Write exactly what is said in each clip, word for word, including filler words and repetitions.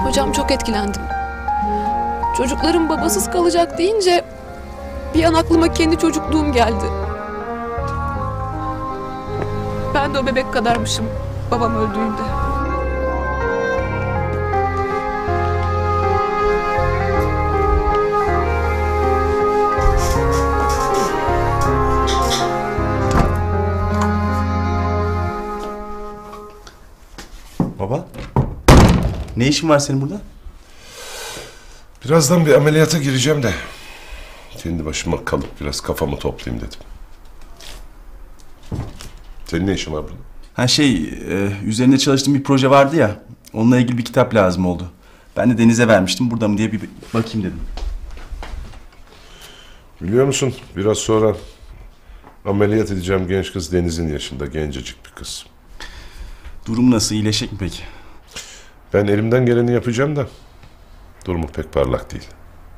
Hocam çok etkilendim. Çocuklarım babasız kalacak deyince bir an aklıma kendi çocukluğum geldi. Ben de o bebek kadarmışım babam öldüğünde. Baba, ne işin var senin burada? Birazdan bir ameliyata gireceğim de kendi başıma kalıp biraz kafamı toplayayım dedim. Senin ne işin var burada? Ha şey, e, üzerinde çalıştığım bir proje vardı ya, onunla ilgili bir kitap lazım oldu. Ben de Deniz'e vermiştim, burada mı diye bir bakayım dedim. Biliyor musun, biraz sonra ameliyat edeceğim genç kız Deniz'in yaşında, gencecik bir kız. Durum nasıl, iyileşecek mi peki? Ben elimden geleni yapacağım da durumu pek parlak değil.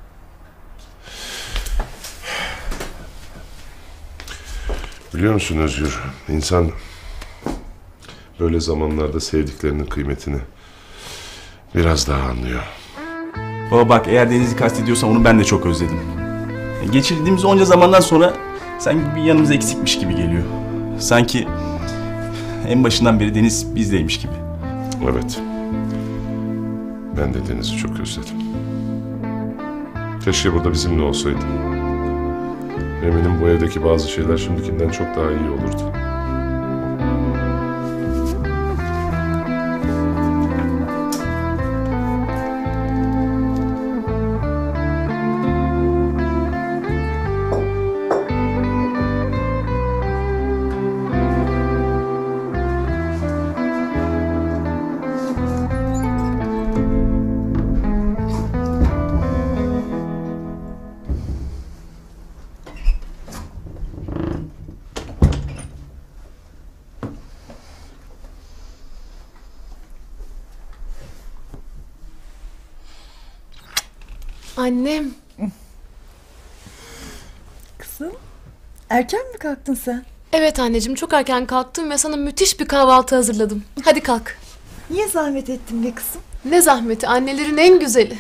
Biliyor musun Özgür, insan böyle zamanlarda sevdiklerinin kıymetini biraz daha anlıyor. Baba bak, eğer Deniz'i kastediyorsan onu ben de çok özledim. Geçirdiğimiz onca zamandan sonra sanki bir yanımız eksikmiş gibi geliyor. Sanki en başından beri Deniz bizdeymiş gibi. Evet. Ben de Deniz'i çok özledim. Keşke burada bizimle olsaydı. Eminim bu evdeki bazı şeyler şimdikinden çok daha iyi olurdu. Annem. Kızım, erken mi kalktın sen? Evet anneciğim, çok erken kalktım ve sana müthiş bir kahvaltı hazırladım. Hadi kalk. Niye zahmet ettin be kızım? Ne zahmeti, annelerin en güzeli.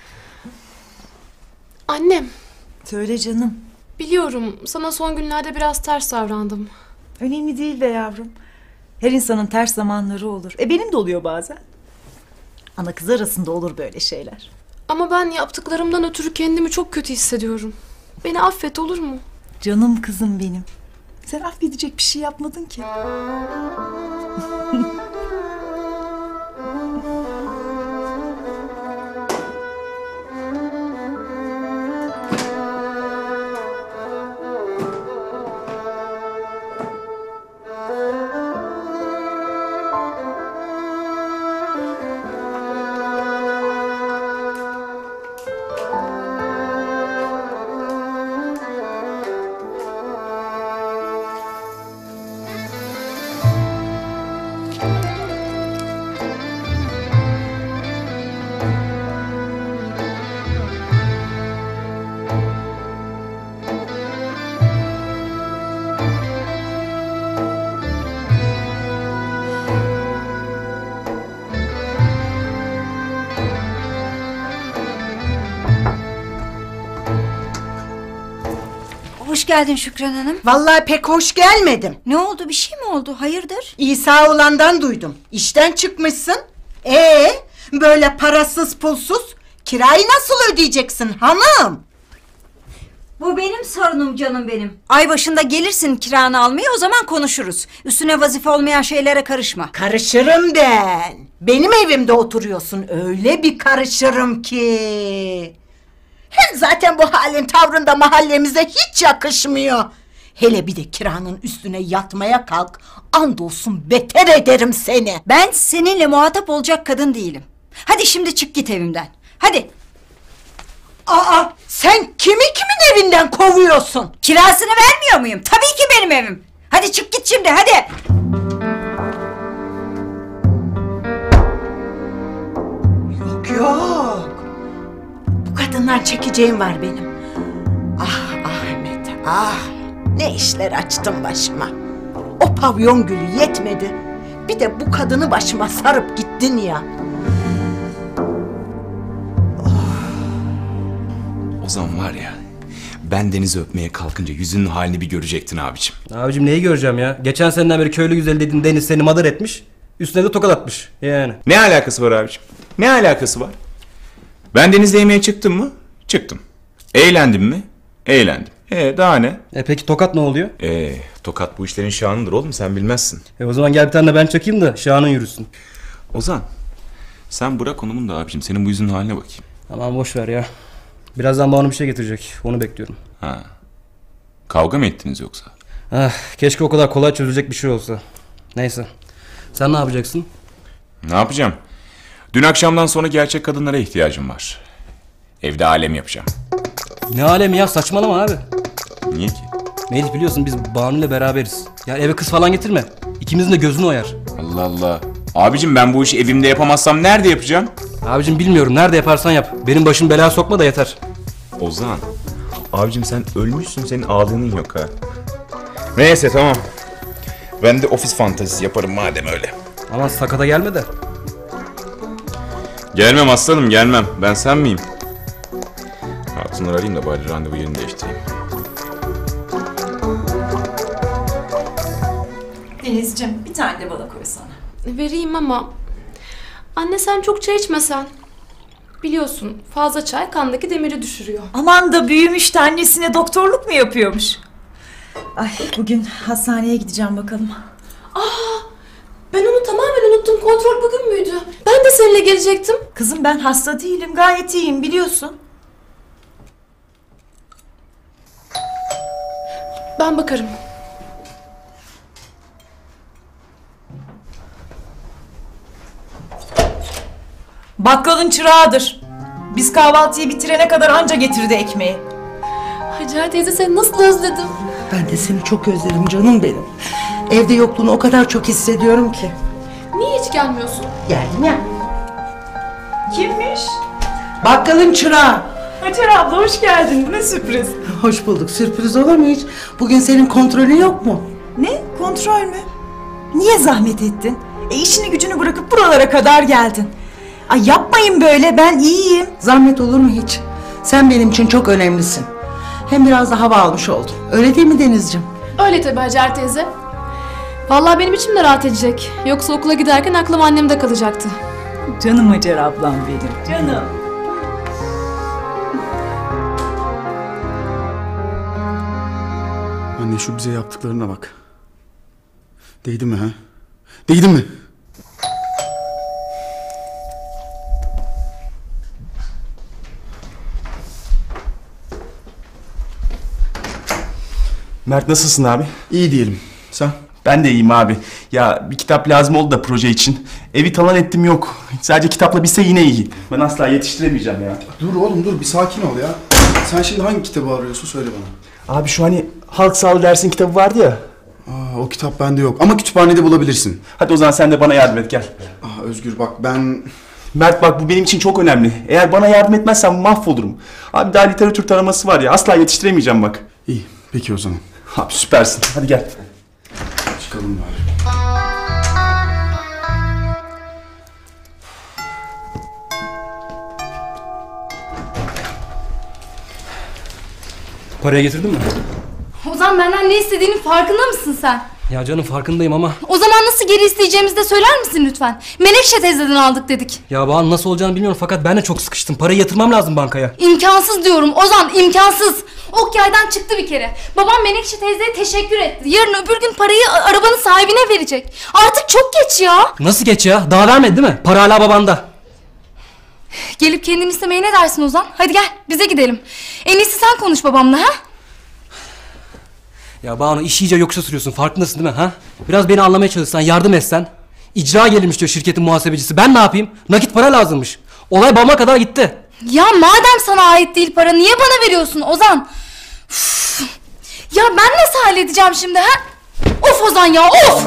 Annem. Söyle canım. Biliyorum, sana son günlerde biraz ters davrandım. Önemli değil be yavrum. Her insanın ters zamanları olur. E benim de oluyor bazen. Ana kız arasında olur böyle şeyler. Ama ben yaptıklarımdan ötürü kendimi çok kötü hissediyorum. Beni affet, olur mu? Canım kızım benim. Sen affedecek bir şey yapmadın ki. Hoş geldin Şükran Hanım. Vallahi pek hoş gelmedim. Ne oldu, bir şey mi oldu, hayırdır? İsa oğlandan duydum. İşten çıkmışsın. Ee, böyle parasız pulsuz kirayı nasıl ödeyeceksin hanım? Bu benim sorunum canım benim. Ay başında gelirsin kiranı almaya, o zaman konuşuruz. Üstüne vazife olmayan şeylere karışma. Karışırım ben. Benim evimde oturuyorsun, öyle bir karışırım ki. Hem zaten bu halin tavrında mahallemize hiç yakışmıyor. Hele bir de kiranın üstüne yatmaya kalk, andolsun beter ederim seni. Ben seninle muhatap olacak kadın değilim. Hadi şimdi çık git evimden. Hadi. Aa, sen kimi kimin evinden kovuyorsun? Kirasını vermiyor muyum? Tabii ki benim evim. Hadi çık git şimdi, hadi. Yok yok. Bu kadından çekeceğim var benim. Ah Ahmet, ah. Ne işler açtın başıma. O pavyon gülü yetmedi. Bir de bu kadını başıma sarıp gittin ya. Ozan var ya, ben Deniz'i öpmeye kalkınca yüzünün halini bir görecektin abicim. Abicim neyi göreceğim ya? Geçen seneden beri köylü güzeli dediğin Deniz seni madar etmiş. Üstüne de tokat atmış yani. Ne alakası var abicim? Ne alakası var? Ben Deniz'le yemeğe çıktım mı? Çıktım. Eğlendim mi? Eğlendim. E daha ne? E peki tokat ne oluyor? E tokat bu işlerin şanıdır oğlum, sen bilmezsin. E o zaman gel bir tane de ben çakayım da şahının yürüsün. Ozan, sen bırak onu bunu da abicim, senin bu yüzünün haline bakayım. Aman boş ver ya. Birazdan bana bir şey getirecek. Onu bekliyorum. Ha. Kavga mı ettiniz yoksa? Ah, keşke o kadar kolay çözülecek bir şey olsa. Neyse. Sen ne yapacaksın? Ne yapacağım? Dün akşamdan sonra gerçek kadınlara ihtiyacım var. Evde alem yapacağım. Ne alemi ya, saçmalama abi. Niye ki? Melih biliyorsun biz Banu ile beraberiz. Ya eve kız falan getirme. İkimizin de gözünü oyar. Allah Allah. Abicim ben bu işi evimde yapamazsam nerede yapacağım? Abicim bilmiyorum, nerede yaparsan yap. Benim başım belaya sokma da yeter. Ozan. Abicim sen ölmüşsün, senin ağlığının yok ha. Neyse tamam. Ben de ofis fantazisi yaparım madem öyle. Aman sakata gelme de. Gelmem aslanım, gelmem. Ben sen miyim? Hatunları arayayım da bari randevu yerini değiştireyim. Denizciğim bir tane de bana koysana. Vereyim ama... Anne sen çok çay içmesen. Biliyorsun fazla çay kandaki demiri düşürüyor. Aman da büyümüş de annesine doktorluk mu yapıyormuş? Ay bugün hastaneye gideceğim bakalım. Ben onu tamamen unuttum. Kontrol bugün müydü? Ben de seninle gelecektim. Kızım ben hasta değilim, gayet iyiyim biliyorsun. Ben bakarım. Bakkalın çırağıdır. Biz kahvaltıyı bitirene kadar anca getirdi ekmeği. Hacer teyze seni nasıl özledim. Ben de seni çok özledim canım benim. Evde yokluğunu o kadar çok hissediyorum ki. Niye hiç gelmiyorsun? Geldim ya. Kimmiş? Bakkalın çırağı. Hacer abla hoş geldin. Bu ne sürpriz. Hoş bulduk. Sürpriz olur mu hiç? Bugün senin kontrolün yok mu? Ne? Kontrol mü? Niye zahmet ettin? E işini gücünü bırakıp buralara kadar geldin. Ay yapmayın böyle, ben iyiyim. Zahmet olur mu hiç? Sen benim için çok önemlisin. Hem biraz da hava almış oldum. Öyle değil mi Denizciğim? Öyle tabii Hacer teyze. Vallahi benim içim de rahat edecek. Yoksa okula giderken aklım annemde kalacaktı. Canım Hacer ablam benim, canım. Anne şu bize yaptıklarına bak. Değdi mi ha? Değdi mi? Mert nasılsın abi? İyi diyelim. Sen? Ben de iyiyim abi. Ya bir kitap lazım oldu da proje için. Evi talan ettim yok. Sadece kitapla bitse yine iyi. Ben asla yetiştiremeyeceğim ya. Dur oğlum dur bir sakin ol ya. Sen şimdi hangi kitabı arıyorsun söyle bana. Abi şu hani halk sağlığı dersin kitabı vardı ya. Aa, o kitap bende yok ama kütüphanede bulabilirsin. Hadi o zaman sen de bana yardım et gel. Aa, Özgür bak ben... Mert bak bu benim için çok önemli. Eğer bana yardım etmezsen mahvolurum. Abi daha literatür taraması var ya, asla yetiştiremeyeceğim bak. İyi peki o zaman. Abi süpersin. Hadi gel. Çıkalım bari. Parayı getirdin mi? Ozan benden ne istediğinin farkında mısın sen? Ya canım farkındayım ama... O zaman nasıl geri isteyeceğimizi de söyler misin lütfen? Menekşe teyzeden aldık dedik. Ya Banu nasıl olacağını bilmiyorum fakat ben de çok sıkıştım. Parayı yatırmam lazım bankaya. İmkansız diyorum Ozan, imkansız. Ok yaydan çıktı bir kere. Babam Menekşe teyzeye teşekkür etti. Yarın öbür gün parayı arabanın sahibine verecek. Artık çok geç ya. Nasıl geç ya? Daha vermedi değil mi? Para hala babanda. Gelip kendini istemeye ne dersin Ozan? Hadi gel bize gidelim. En iyisi sen konuş babamla ha? Ya Banu iş iyice yokuşa sürüyorsun, farkındasın değil mi ha? Biraz beni anlamaya çalışsan, yardım etsen. İcra gelmiş diyor şirketin muhasebecisi. Ben ne yapayım? Nakit para lazımmış. Olay babama kadar gitti. Ya madem sana ait değil para niye bana veriyorsun Ozan? Üf. Ya ben nasıl halledeceğim şimdi ha? Of Ozan ya of!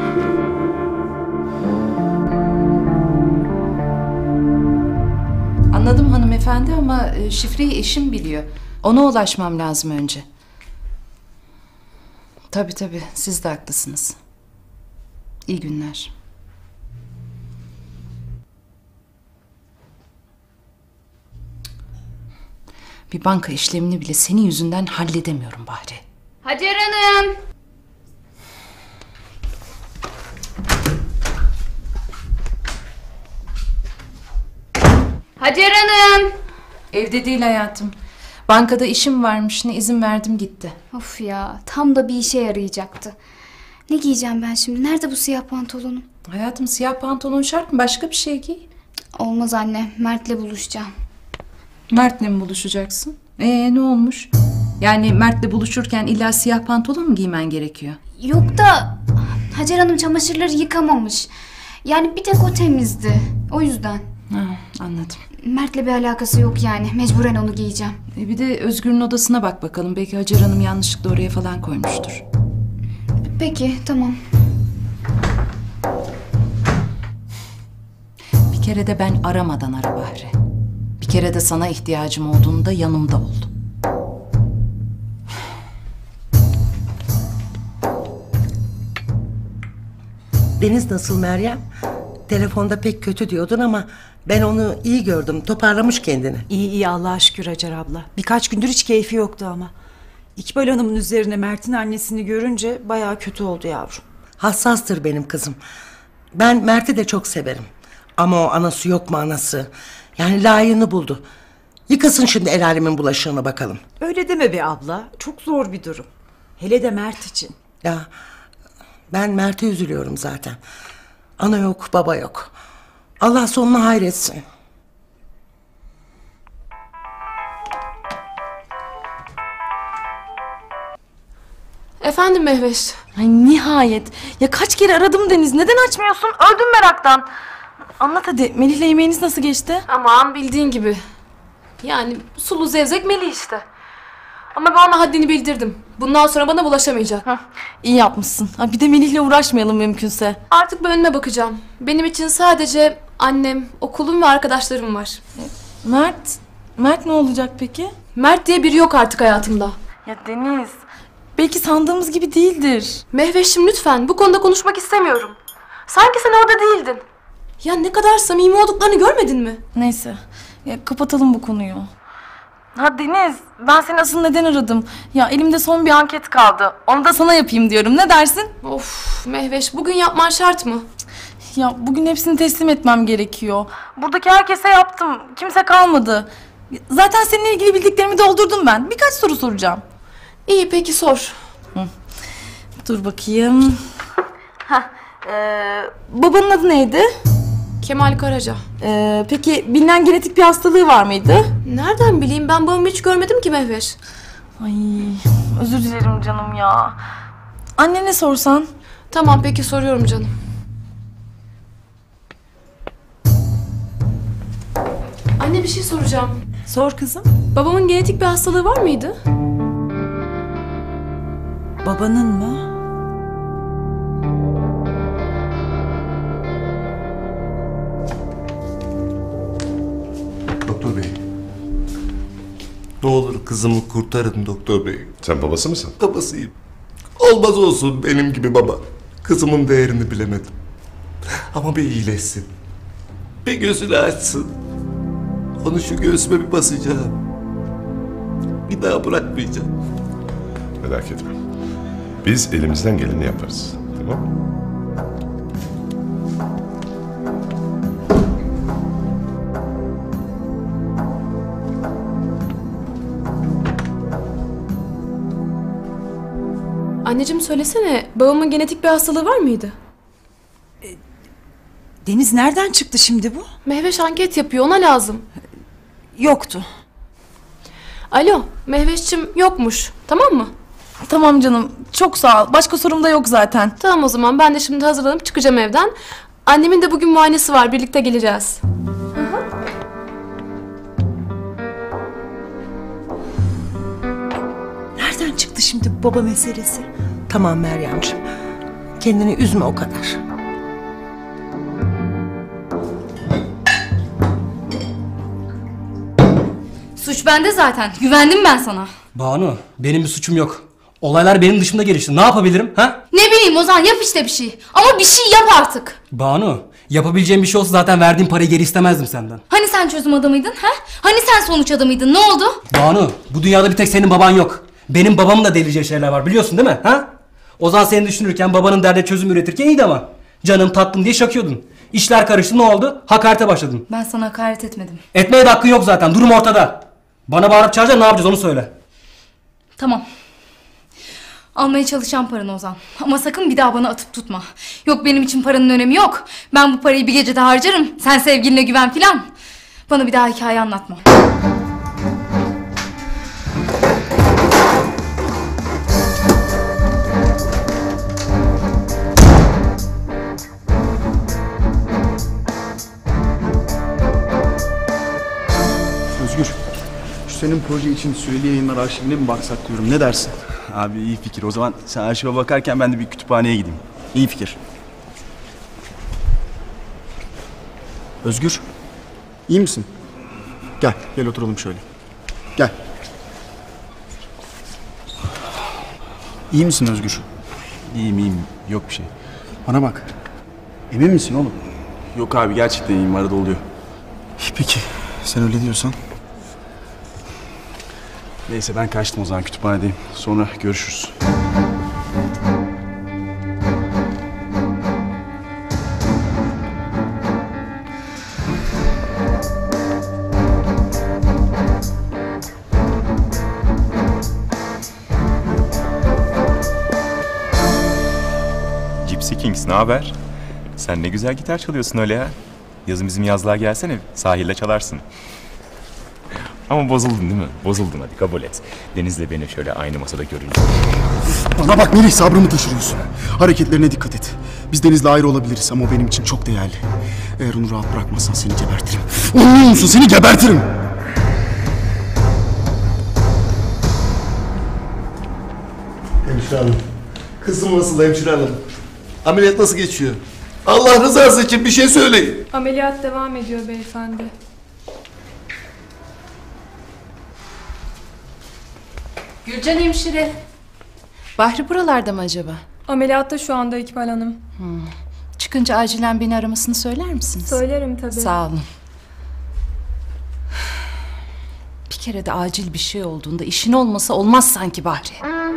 Anladım hanımefendi ama e, şifreyi eşim biliyor. Ona ulaşmam lazım önce. Tabii tabii siz de haklısınız. İyi günler. Bir banka işlemini bile senin yüzünden halledemiyorum Bahri. Hacer Hanım. Hacer Hanım. Evde değil hayatım. Bankada işim varmış, ne izin verdim gitti. Of ya, tam da bir işe yarayacaktı. Ne giyeceğim ben şimdi? Nerede bu siyah pantolonum? Hayatım siyah pantolon şart mı? Başka bir şey giy. Olmaz anne, Mert'le buluşacağım. Mert'le mi buluşacaksın? Ee ne olmuş? Yani Mert'le buluşurken illa siyah pantolon mu giymen gerekiyor? Yok da Hacer Hanım çamaşırları yıkamamış. Yani bir tek o temizdi. O yüzden. Ha, anladım. Mert'le bir alakası yok yani. Mecburen onu giyeceğim. E bir de Özgür'ün odasına bak bakalım. Belki Hacer Hanım yanlışlıkla oraya falan koymuştur. Peki, tamam. Bir kere de ben aramadan ara Bahri. Bir kere de sana ihtiyacım olduğunda yanımda ol. Deniz nasıl Meryem? Telefonda pek kötü diyordun ama ben onu iyi gördüm. Toparlamış kendini. İyi iyi Allah'a şükür Hacer abla. Birkaç gündür hiç keyfi yoktu ama. İkbal Hanım'ın üzerine Mert'in annesini görünce bayağı kötü oldu yavrum. Hassastır benim kızım. Ben Mert'i de çok severim. Ama o anası yok mu anası? Yani layığını buldu. Yıkasın şimdi el alemin bulaşığını bakalım. Öyle deme be abla. Çok zor bir durum. Hele de Mert için. Ya ben Mert'e üzülüyorum zaten. Ana yok, baba yok. Allah sonunu hayretsin. Efendim Mehveş. Ay nihayet. Ya kaç kere aradım Deniz. Neden açmıyorsun? Öldüm meraktan. Anlat hadi. Melih'le yemeğiniz nasıl geçti? Aman bildiğin gibi. Yani sulu zevzek Melih işte. Ama ben ona haddini bildirdim. Bundan sonra bana bulaşamayacak. Heh, iyi yapmışsın. Ha, bir de Melih'le uğraşmayalım mümkünse. Artık ben önüme bakacağım. Benim için sadece annem, okulum ve arkadaşlarım var. Mert? Mert ne olacak peki? Mert diye biri yok artık hayatımda. Ya Deniz, belki sandığımız gibi değildir. Mehveş'im lütfen bu konuda konuşmak istemiyorum. Sanki sen orada değildin. Ya ne kadar samimi olduklarını görmedin mi? Neyse, ya kapatalım bu konuyu. Ha Deniz, ben seni asıl neden aradım? Ya elimde son bir anket kaldı. Onu da sana yapayım diyorum. Ne dersin? Of Mehveş, bugün yapman şart mı? Ya bugün hepsini teslim etmem gerekiyor. Buradaki herkese yaptım. Kimse kalmadı. Zaten seninle ilgili bildiklerimi doldurdum ben. Birkaç soru soracağım. İyi peki sor. Hı. Dur bakayım. Heh, ee, babanın adı neydi? Kemal Karaca. Ee, peki bilinen genetik bir hastalığı var mıydı? Nereden bileyim, ben babamı hiç görmedim ki Mehveş. Ay özür dilerim canım ya. Annene sorsan. Tamam peki soruyorum canım. Anne bir şey soracağım. Sor kızım. Babamın genetik bir hastalığı var mıydı? Babanın mı? Doktor bey. Ne olur kızımı kurtarın doktor bey. Sen babası mısın? Babasıyım. Olmaz olsun benim gibi baba. Kızımın değerini bilemedim. Ama bir iyileşsin. Bir gözünü açsın. Onu şu göğsüme bir basacağım. Bir daha bırakmayacağım. Merak etme. Biz elimizden geleni yaparız. Tamam mı? Anneciğim söylesene, babamın genetik bir hastalığı var mıydı? E, Deniz nereden çıktı şimdi bu? Mehveş anket yapıyor, ona lazım. Yoktu. Alo, Mehveş'cim yokmuş, tamam mı? Tamam canım, çok sağ ol. Başka sorum da yok zaten. Tamam o zaman, ben de şimdi hazırlanıp çıkacağım evden. Annemin de bugün muayenesi var, birlikte geleceğiz. Nereden çıktı şimdi bu baba meselesi? Tamam Meryemciğim. Kendini üzme o kadar. Suç bende zaten. Güvendim ben sana. Banu, benim bir suçum yok. Olaylar benim dışımda gelişti. Ne yapabilirim ha? Ne bileyim Ozan, yap işte bir şey. Ama bir şey yap artık. Banu, yapabileceğim bir şey olsa zaten verdiğim parayı geri istemezdim senden. Hani sen sen çözüm adamıydın ha? Hani sen sonuç adamıydın, ne oldu? Banu, bu dünyada bir tek senin baban yok. Benim babamın da delireceği şeyler var, biliyorsun değil mi? Ha? Ozan seni düşünürken, babanın derde çözüm üretirken iyiydi ama. Canım tatlım diye şakıyordun. İşler karıştı, ne oldu? Hakarete başladın. Ben sana hakaret etmedim. Etmeye de hakkın yok zaten, durum ortada. Bana bağırıp çağıracaksın, ne yapacağız onu söyle. Tamam. Almaya çalışan paranı Ozan. Ama sakın bir daha bana atıp tutma. Yok benim için paranın önemi yok. Ben bu parayı bir gecede harcarım. Sen sevgiline güven filan. Bana bir daha hikaye anlatma. Özgür, şu senin proje için süreli yayınlar arşivine mi baksak diyorum. Ne dersin? Abi iyi fikir. O zaman sen arşive bakarken ben de bir kütüphaneye gideyim. İyi fikir. Özgür, iyi misin? Gel, gel oturalım şöyle. Gel. İyi misin Özgür? İyiyim iyiyim. Yok bir şey. Bana bak. Emin misin oğlum? Yok abi gerçekten iyiyim. Arada oluyor. Peki, sen öyle diyorsan. Neyse ben kaçtım o zaman, kütüphanedeyim. Sonra görüşürüz. Gypsy Kings, ne haber? Sen ne güzel gitar çalıyorsun öyle ya. Yazın bizim yazlığa gelsene, sahilde çalarsın. Ama bozuldun değil mi? Bozuldun, hadi kabul et. Deniz'le beni şöyle aynı masada görünce. Bana bak Melih, sabrımı taşırıyorsun. Hareketlerine dikkat et. Biz Deniz'le ayrı olabiliriz ama o benim için çok değerli. Eğer onu rahat bırakmazsan seni gebertirim. Anlıyor musun? Seni gebertirim. Hemşire hanım. Kızım nasıl hemşire hanım? Ameliyat nasıl geçiyor? Allah rızası için bir şey söyleyin. Ameliyat devam ediyor beyefendi. Gülcan hemşire. Bahri buralarda mı acaba? Ameliyatta şu anda İkbal Hanım. Hmm. Çıkınca acilen beni aramasını söyler misiniz? Söylerim tabii. Sağ olun. Bir kere de acil bir şey olduğunda işin olmasa olmaz sanki Bahri.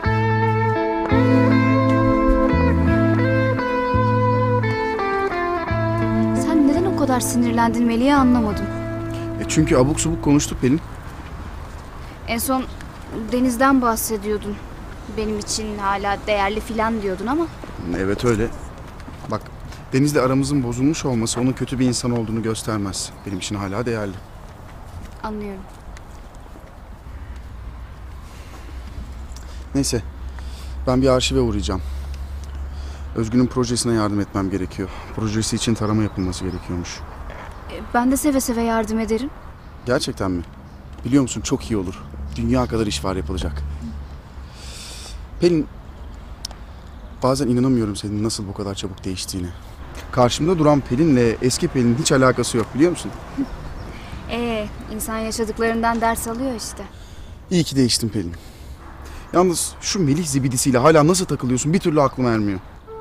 Sen neden o kadar sinirlendin Melih'e anlamadım. E çünkü abuk subuk konuştuk Pelin. En son Deniz'den bahsediyordun. Benim için hala değerli filan diyordun ama. Evet öyle. Bak, Deniz'le aramızın bozulmuş olması onun kötü bir insan olduğunu göstermez. Benim için hala değerli. Anlıyorum. Neyse, ben bir arşive uğrayacağım. Özgün'ün projesine yardım etmem gerekiyor. Projesi için tarama yapılması gerekiyormuş. Ben de seve seve yardım ederim. Gerçekten mi? Biliyor musun, çok iyi olur. Dünya kadar iş var yapılacak. Pelin, bazen inanamıyorum senin nasıl bu kadar çabuk değiştiğine. Karşımda duran Pelin'le eski Pelin'in hiç alakası yok, biliyor musun? Ee, insan yaşadıklarından ders alıyor işte. İyi ki değiştin Pelin. Yalnız şu Melih zibidisiyle hala nasıl takılıyorsun bir türlü aklım ermiyor.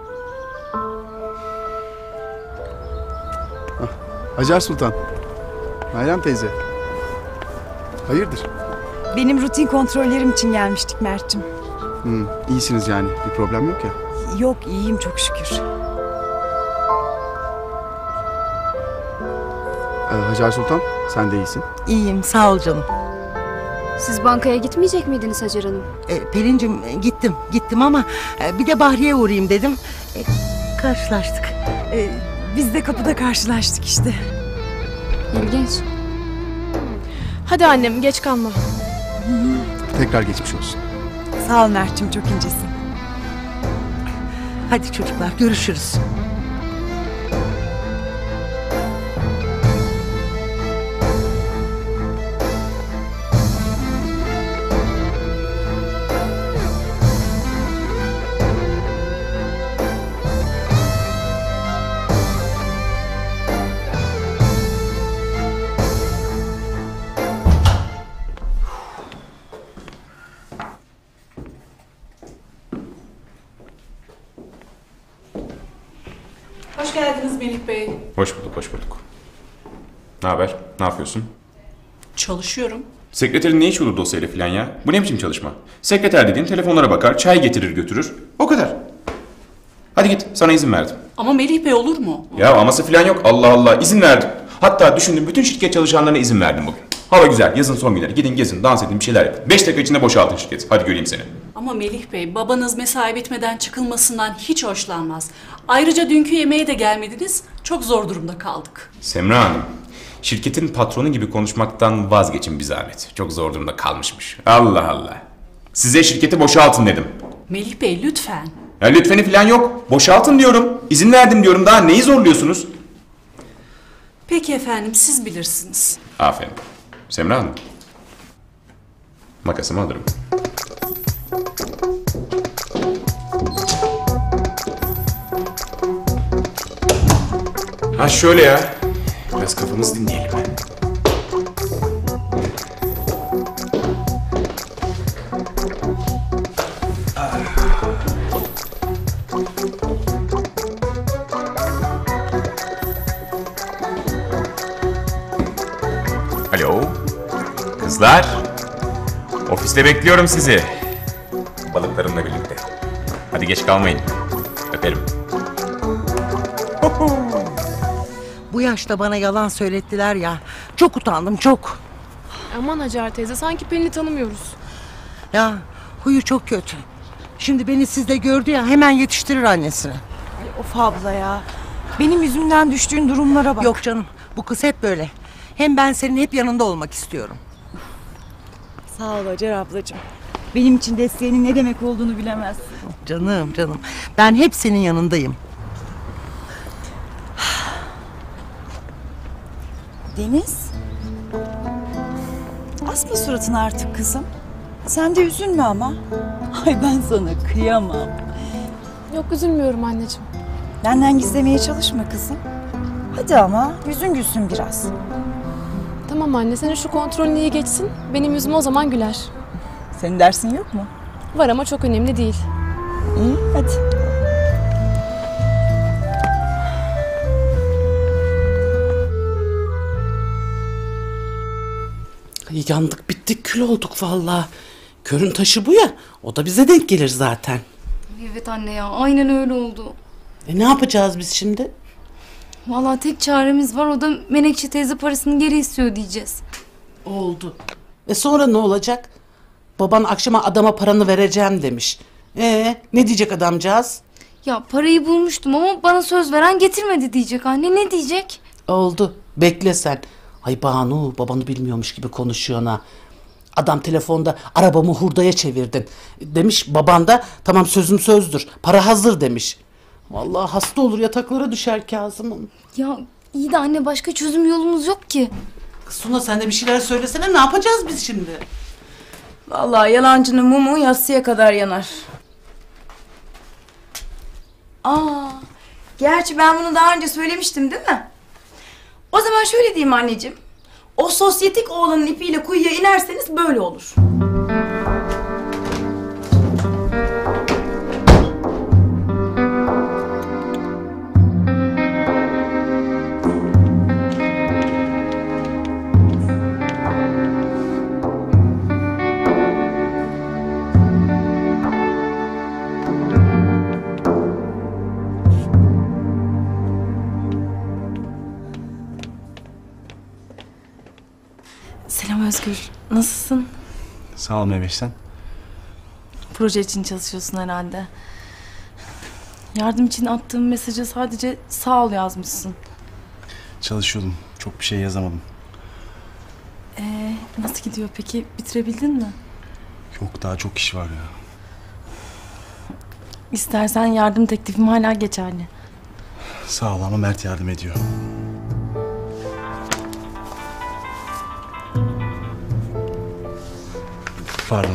Hah, Hacer Sultan. Meryem teyze. Hayırdır? Benim rutin kontrollerim için gelmiştik Mert'cim. Hmm, iyisiniz yani. Bir problem yok ya. Yok, iyiyim çok şükür. Ee, Hacer Sultan, sen de iyisin. İyiyim, sağ ol canım. Siz bankaya gitmeyecek miydiniz Hacer Hanım? E, Pelin'cim e, gittim, gittim ama e, bir de Bahriye uğrayayım dedim. E, karşılaştık. Ee, biz de kapıda karşılaştık işte. İlginç. Hadi annem geç kalma. Tekrar geçmiş olsun. Sağ ol Mert'cim, çok incesin. Hadi çocuklar, görüşürüz. Hoş geldiniz Melih Bey. Hoş bulduk, hoş bulduk. Ne haber? Ne yapıyorsun? Çalışıyorum. Sekreterin ne işi olur dosyayla falan ya? Bu ne biçim çalışma? Sekreter dediğin telefonlara bakar, çay getirir götürür. O kadar. Hadi git, sana izin verdim. Ama Melih Bey olur mu? Ya aması falan yok, Allah Allah, izin verdim. Hatta düşündüm, bütün şirket çalışanlarına izin verdim bugün. Hava güzel, yazın son günleri. Gidin gezin, dans edin, bir şeyler yapın. Beş dakika içinde boşaltın şirketi. Hadi göreyim seni. Ama Melih Bey, babanız mesai bitmeden çıkılmasından hiç hoşlanmaz. Ayrıca dünkü yemeğe de gelmediniz. Çok zor durumda kaldık. Semra Hanım, şirketin patronu gibi konuşmaktan vazgeçin bir zahmet. Çok zor durumda kalmışmış. Allah Allah. Size şirketi boşaltın dedim. Melih Bey lütfen. Ya lütfeni falan yok. Boşaltın diyorum. İzin verdim diyorum. Daha neyi zorluyorsunuz? Peki efendim, siz bilirsiniz. Aferin. Semra Hanım. Makasımı alırım. Ha şöyle ya. Biraz kafamızı dinleyelim. Alo. Kızlar. Ofiste bekliyorum sizi. Balıklarımla birlikte. Hadi geç kalmayın. Öperim. Bu yaşta bana yalan söylettiler ya. Çok utandım, çok. Aman Hacer teyze, sanki Pelin'i tanımıyoruz. Ya huyu çok kötü. Şimdi beni sizde gördü ya, hemen yetiştirir annesine. Ay, of abla ya. Benim yüzümden düştüğün durumlara bak. Yok canım, bu kız hep böyle. Hem ben senin hep yanında olmak istiyorum. Sağ ol Hacer ablacığım. Benim için desteğinin ne demek olduğunu bilemezsin. Canım canım, ben hep senin yanındayım. Deniz. Asma suratını artık kızım. Sen de üzülme ama. Ay ben sana kıyamam. Yok, üzülmüyorum anneciğim. Benden gizlemeye çalışma kızım. Hadi ama yüzün gülsün biraz. Tamam anne, senin şu kontrolün iyi geçsin. Benim yüzüm o zaman güler. Senin dersin yok mu? Var ama çok önemli değil. İyi hadi. Yandık bittik kül olduk vallahi. Körün taşı bu ya. O da bize denk gelir zaten. Evet anne ya, aynen öyle oldu. E ne yapacağız biz şimdi? Vallahi tek çaremiz var, o da Menekşe teyze parasını geri istiyor diyeceğiz. Oldu. E sonra ne olacak? Baban akşama adama paranı vereceğim demiş. E ne diyecek adamcağız? Ya parayı bulmuştum ama bana söz veren getirmedi diyecek anne, ne diyecek? Oldu. Bekle sen. Ay Banu, babanı bilmiyormuş gibi konuşuyor ha. Adam telefonda arabamı hurdaya çevirdin demiş, baban da tamam sözüm sözdür, para hazır demiş. Vallahi hasta olur, yataklara düşer Kazım'ım. Ya iyi de anne, başka çözüm yolumuz yok ki. Kız Suna, sen de bir şeyler söylesene, ne yapacağız biz şimdi? Vallahi yalancının mumu yatsıya kadar yanar. Aa, gerçi ben bunu daha önce söylemiştim değil mi? O zaman şöyle diyeyim anneciğim. O sosyetik oğlanın ipiyle kuyuya inerseniz böyle olur. Selam Özgür. Nasılsın? Sağ ol Meveş, sen. Proje için çalışıyorsun herhalde. Yardım için attığım mesaja sadece sağ ol yazmışsın. Çalışıyordum. Çok bir şey yazamadım. Ee, nasıl gidiyor peki? Bitirebildin mi? Yok, daha çok iş var ya. İstersen yardım teklifim hala geçerli. Sağ ol ama Mert yardım ediyor. Pardon.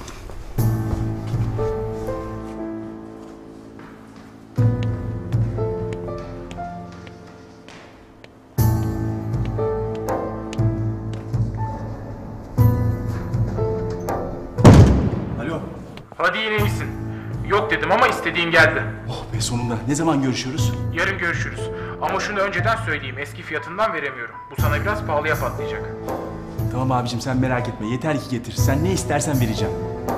Alo. Hadi yine iyisin. Yok dedim ama istediğin geldi. Oh be, sonunda. Ne zaman görüşüyoruz? Yarın görüşürüz. Ama şunu önceden söyleyeyim, eski fiyatından veremiyorum. Bu sana biraz pahalıya patlayacak. Tamam abicim sen merak etme. Yeter ki getir. Sen ne istersen vereceğim.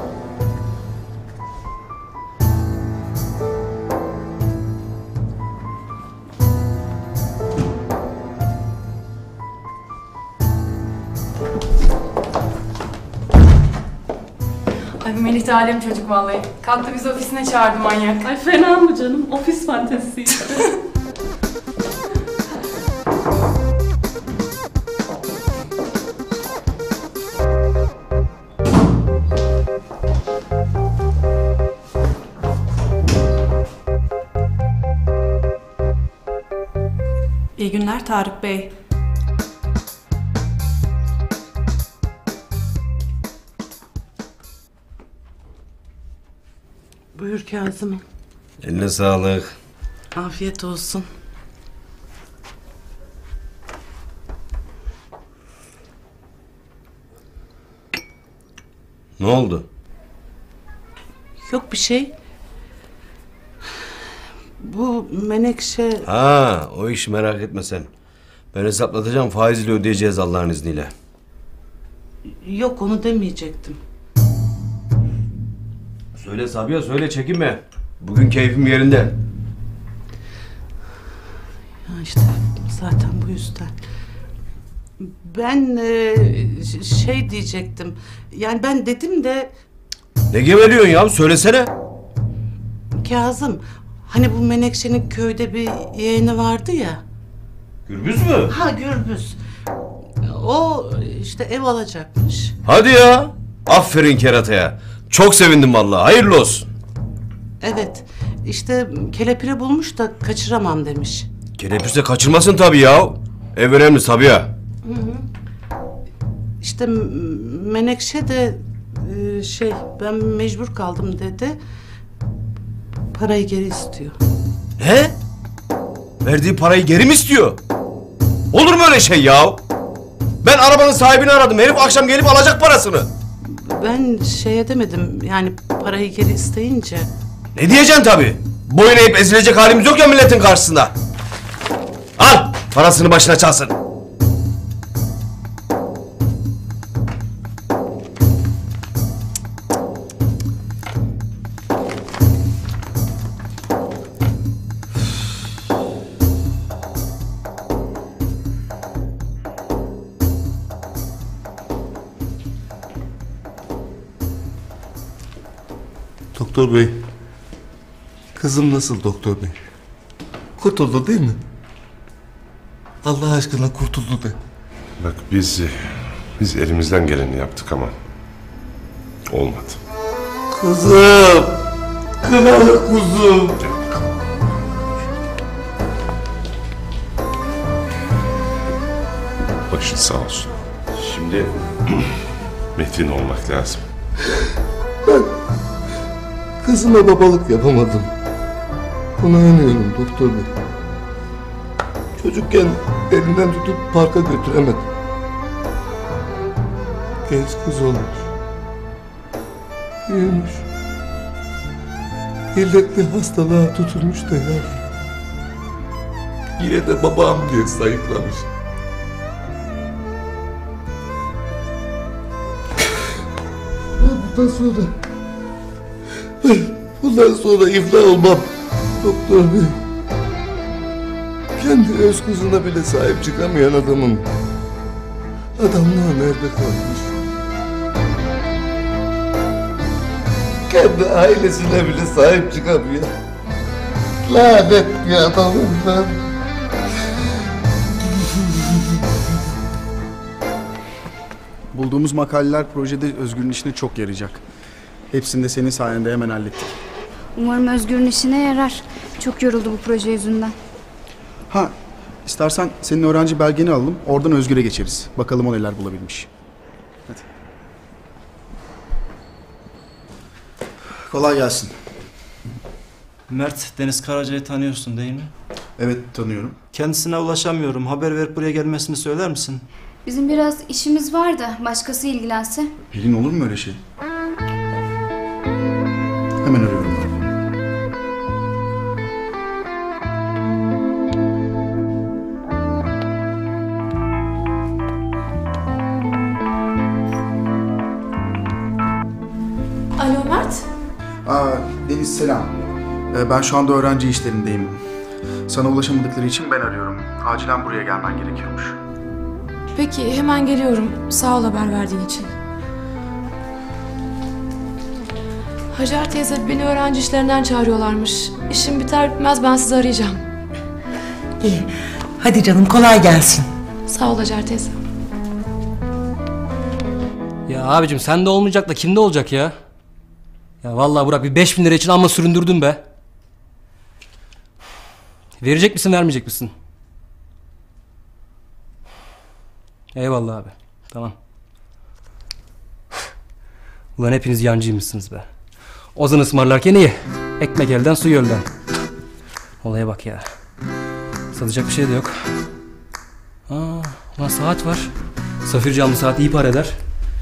Ay bu Melih de alem çocuk vallahi. Kalktı bizi ofisine çağırdı manyak. Ay fena mı canım? Ofis fantezisi işte. İyi günler Tarık Bey. Buyur Kazım'ım. Eline sağlık. Afiyet olsun. Ne oldu? Yok bir şey. Bu Menekşe... Ha, o işi merak etme sen. Ben hesaplatacağım, faizle ödeyeceğiz Allah'ın izniyle. Yok onu demeyecektim. Söyle Sabiha, söyle, çekinme. Bugün keyfim yerinde. Ya işte zaten bu yüzden. Ben e, şey diyecektim. Yani ben dedim de... Ne geveliyorsun ya? Söylesene. Kazım, hani bu Menekşe'nin köyde bir yeğeni vardı ya. Gürbüz mü? Ha Gürbüz. O işte ev alacakmış. Hadi ya. Aferin kerataya. Çok sevindim vallahi. Hayırlı olsun. Evet. İşte kelepire bulmuş da kaçıramam demiş. Kelepirse kaçırmasın tabii ya. Ev önemli Sabiha. Hı hı. İşte M- Menekşe de e, şey ben mecbur kaldım dedi. Parayı geri istiyor. Ne? Verdiği parayı geri mi istiyor? Olur mu öyle şey ya? Ben arabanın sahibini aradım. Herif akşam gelip alacak parasını. Ben şey edemedim yani parayı geri isteyince. Ne diyeceksin tabii? Boyun eğip ezilecek halimiz yok ya milletin karşısında. Al parasını başına çalsın. Doktor bey. Kızım nasıl doktor bey? Kurtuldu değil mi? Allah aşkına kurtuldu de. Bak biz biz elimizden geleni yaptık ama olmadı. Kızım. Kınalı kuzum. Başın sağ olsun. Şimdi metin olmak lazım. Ben kızıma babalık yapamadım. Buna yanıyorum doktor bey. Çocukken elinden tutup parka götüremedim. Genç kız olmuş. Büyümüş. İlletli hastalığa tutulmuş da yavrum. Yine de babam diye sayıklamış. Bundan sonra ben bundan sonra iflah olmam doktor bey. Kendi öz kızına bile sahip çıkamayan adamım. Adamlığa nerede kalmış? Kendi ailesine bile sahip çıkamıyor. Lanet bir adamım ben. Bulduğumuz makaleler projede Özgür'ün işine çok yarayacak. Hepsini de senin sayende hemen hallettik. Umarım Özgür'ün işine yarar. Çok yoruldu bu proje yüzünden. Ha, istersen senin öğrenci belgeni alalım. Oradan Özgür'e geçeriz. Bakalım o neler bulabilmiş. Hadi. Kolay gelsin. Mert, Deniz Karaca'yı tanıyorsun değil mi? Evet, tanıyorum. Kendisine ulaşamıyorum. Haber verip buraya gelmesini söyler misin? Bizim biraz işimiz var da başkası ilgilense. Pelin olur mu öyle şey? Hemen arıyorum ben. Alo Mert. Aa, Deniz selam. Ee, ben şu anda öğrenci işlerindeyim. Sana ulaşamadıkları için ben arıyorum. Acilen buraya gelmen gerekiyormuş. Peki hemen geliyorum. Sağ ol haber verdiğin için. Hacer teyze beni öğrenci işlerinden çağırıyorlarmış. İşim biter bitmez ben sizi arayacağım. İyi. Hadi canım kolay gelsin. Sağ ol Hacer teyze. Ya abicim sende olmayacak da kimde olacak ya? Ya vallahi Burak bir beş bin lira için amma süründürdün be. Verecek misin vermeyecek misin? Eyvallah abi. Tamam. Ulan hepiniz yancıymışsınız be. Ozan ısmarlarken iyi. Ekmek elden su gölden. Olaya bak ya. Satacak bir şey de yok. Aa, ulan saat var. Safir camlı saat iyi para eder.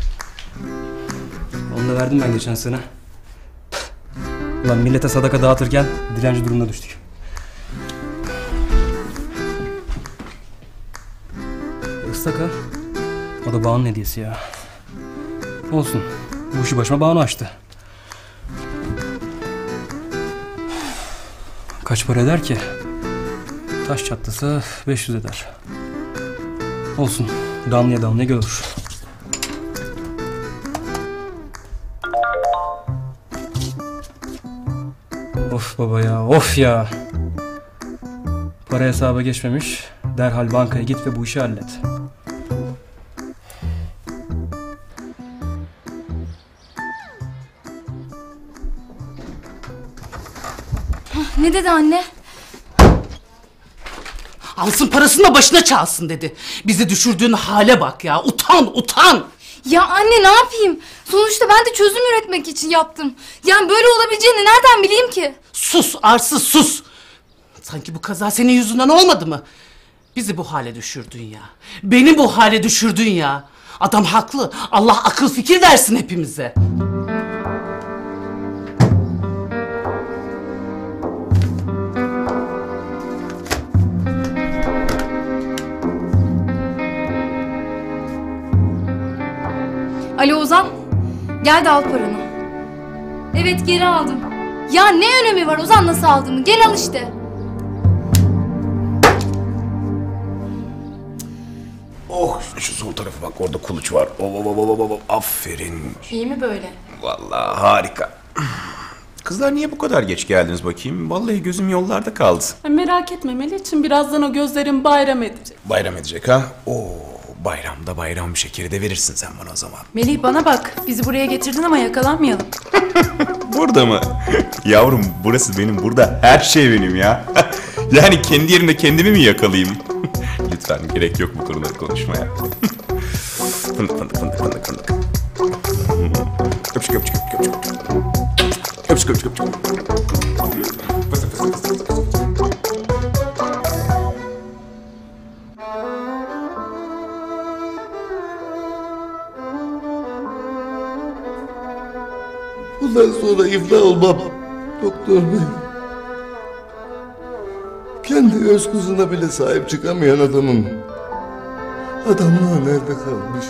Onu da verdim ben geçen sene. Ulan millete sadaka dağıtırken dilenci durumuna düştük. Islak ha. O da Banu'nun hediyesi ya. Olsun. Bu işi başıma Banu açtı. Kaç para eder ki? Taş çatlasa beş yüz eder. Olsun. Damlaya damlaya göl olur. Of baba ya, of ya. Para hesaba geçmemiş. Derhal bankaya git ve bu işi hallet. Ne dedi anne? Alsın parasını da başına çalsın dedi. Bizi düşürdüğün hale bak ya. Utan, utan. Ya anne ne yapayım? Sonuçta ben de çözüm üretmek için yaptım. Yani böyle olabileceğini nereden bileyim ki? Sus arsız sus. Sanki bu kaza senin yüzünden olmadı mı? Bizi bu hale düşürdün ya. Beni bu hale düşürdün ya. Adam haklı. Allah akıl fikir versin hepimize. Alo Ozan. Gel de al paranı. Evet geri aldım. Ya ne önemi var Ozan nasıl aldığımı? Gel al işte. Oh şu sol tarafa bak orada kuluç var. Oh, oh, oh, oh, oh, aferin. İyi mi böyle? Vallahi harika. Kızlar niye bu kadar geç geldiniz bakayım? Vallahi gözüm yollarda kaldı. Ay, merak etme Melih'ciğim, birazdan o gözlerin bayram edecek. Bayram edecek ha? Oo, bayramda bayram şekeri de verirsin sen bana o zaman. Melih bana bak. Bizi buraya getirdin ama yakalanmayalım. Burada mı? Yavrum burası benim, burada her şey benim ya. Yani kendi yerimde kendimi mi yakalayayım? Lütfen gerek yok bu konuları konuşmaya. Fındık fındık fındık fındık fındık. Öpüşük öpüşük öpüşük öpüşük. Öpüşük öpüşük öpüşük. Fıstık fıstık fıstık. Bundan sonra iflah olmam. Doktor bey. Kendi öz kızına bile sahip çıkamayan adamın adamlığı nerede kalmış?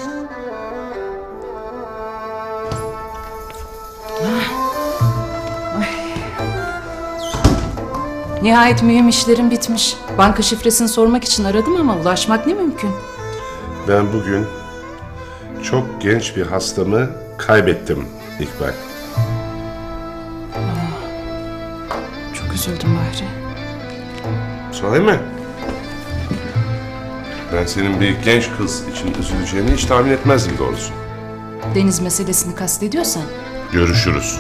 Nihayet mühim işlerim bitmiş. Banka şifresini sormak için aradım ama ulaşmak ne mümkün. Ben bugün çok genç bir hastamı kaybettim İkbal. Çok üzüldüm Bahri. Sahi mi? Ben senin bir genç kız için üzüleceğini hiç tahmin etmezdim doğrusu. Deniz meselesini kastediyorsan. Görüşürüz.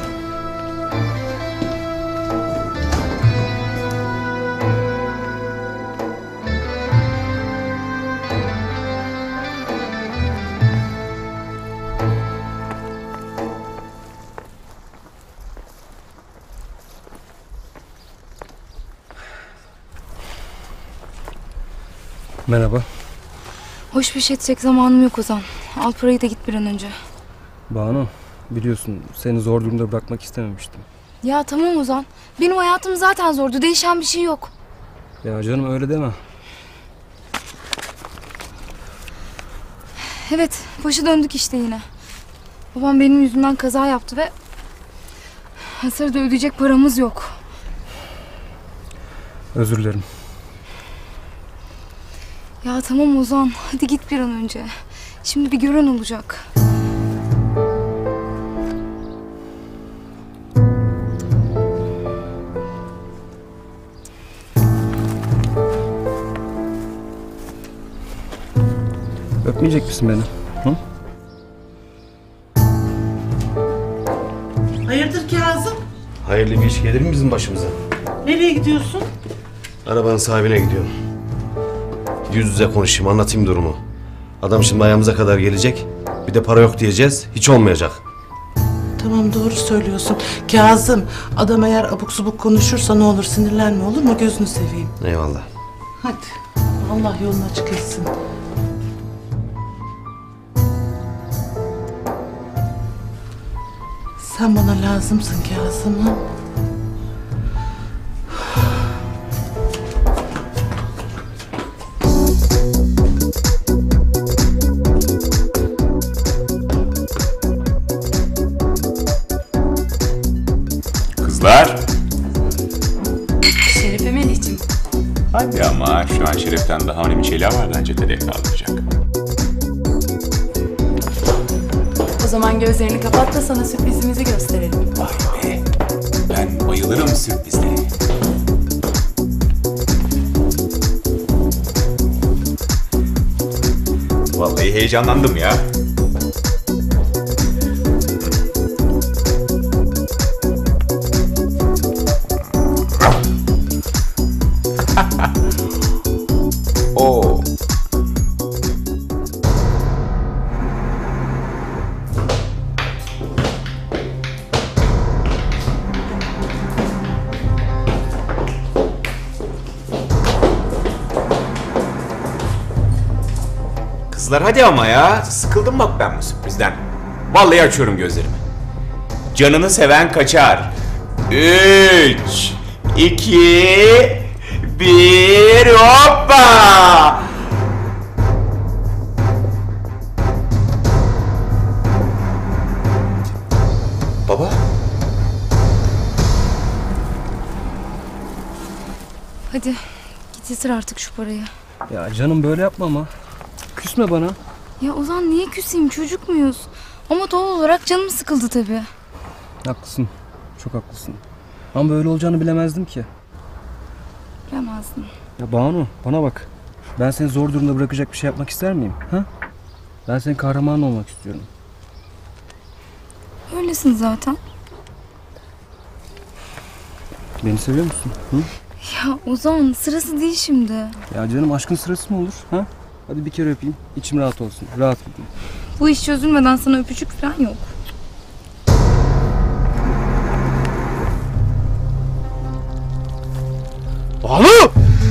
Merhaba. Hoş bir şey edecek zamanım yok Ozan. Al parayı da git bir an önce. Banu, biliyorsun seni zor durumda bırakmak istememiştim. Ya tamam Ozan. Benim hayatım zaten zordu. Değişen bir şey yok. Ya canım öyle deme. Evet, başa döndük işte yine. Babam benim yüzümden kaza yaptı ve Hasarda ödeyecek paramız yok. Özür dilerim. Ya tamam Ozan, hadi git bir an önce. Şimdi bir gören olacak. Öpmeyecek misin beni? Hı? Hayırdır Kazım? Hayırlı bir iş gelir mi bizim başımıza? Nereye gidiyorsun? Arabanın sahibine gidiyorum. Yüz yüze konuşayım, anlatayım durumu. Adam şimdi ayağımıza kadar gelecek. Bir de para yok diyeceğiz. Hiç olmayacak. Tamam, doğru söylüyorsun. Kazım, adam eğer abuk subuk konuşursa ne olur, sinirlenme, olur mu? Gözünü seveyim. Eyvallah. Hadi. Allah yolunu açık etsin. Sen bana lazımsın Kazım'ım. Kızlar. Şerife Melih'cim. Hadi ama şu an Şeref'ten daha önemli şeyler var bence kadeh kaldıracak. O zaman gözlerini kapat da sana sürprizimizi gösterelim. Vay be. Ben bayılırım sürprizlere. Vallahi heyecanlandım ya. Oo. Kızlar hadi ama ya. Sıkıldım bak ben bu sürprizden. Vallahi açıyorum gözlerimi. Canını seven kaçar. Üç, iki, bir, hoppa! Baba? Hadi git getir artık şu parayı. Ya canım böyle yapma ama. Küsme bana. Ya Ozan niye küseyim, çocuk muyuz? Ama doğal olarak canım sıkıldı tabii. Haklısın. Çok haklısın. Ama böyle olacağını bilemezdim ki. Bilemezdin. Ya Banu bana bak. Ben seni zor durumda bırakacak bir şey yapmak ister miyim? Ha? Ben senin kahramanın olmak istiyorum. Öylesin zaten. Beni seviyor musun? Hı? Ya Ozan sırası değil şimdi. Ya canım aşkın sırası mı olur? Ha? Hadi bir kere öpeyim. İçim rahat olsun. Rahat gideyim. Bu iş çözülmeden sana öpücük falan yok. Banu!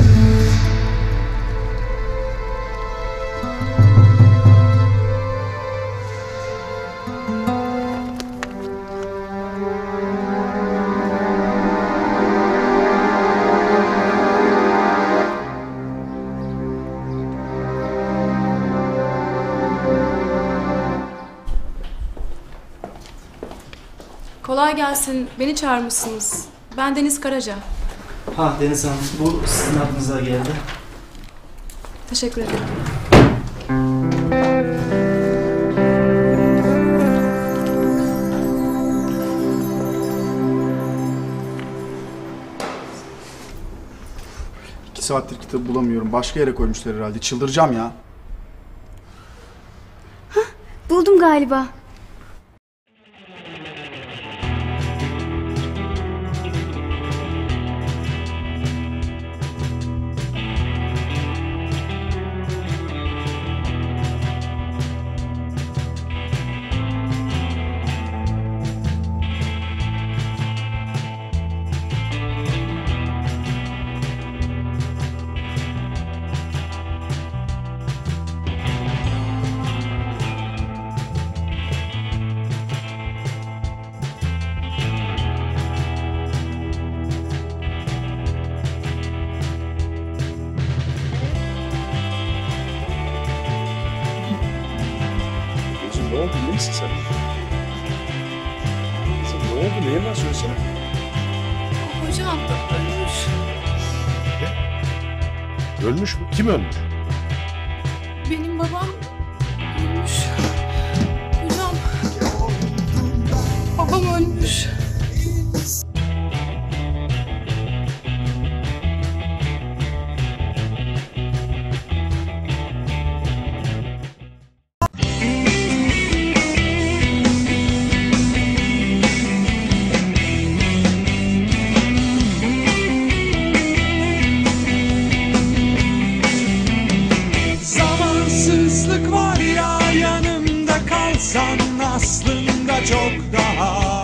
Kolay gelsin. Beni çağırmışsınız. Ben Deniz Karaca. Ha Deniz Hanım, bu sizin aklınıza geldi. Teşekkür ederim. İki saattir kitabı bulamıyorum. Başka yere koymuşlar herhalde. Çıldıracağım ya. Buldum galiba. oldu? Neyin var söylesene. Hocam ölmüş. Ölmüş mü? Kim ölmüş? Benim babam ölmüş. Hocam. Babam ölmüş. Zamansızlık var ya, yanımda kalsan aslında çok daha